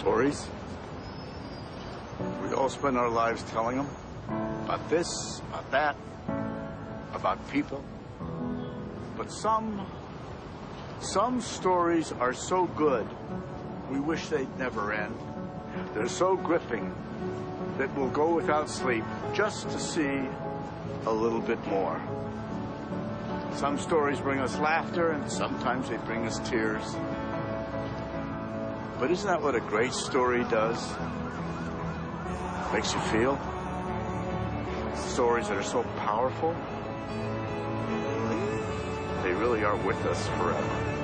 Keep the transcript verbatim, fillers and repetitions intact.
Stories. We all spend our lives telling them about this, about that, about people. But some, some stories are so good, we wish they'd never end. They're so gripping that we'll go without sleep just to see a little bit more. Some stories bring us laughter, and sometimes they bring us tears. But isn't that what a great story does? Makes you feel. Stories that are so powerful, they really are with us forever.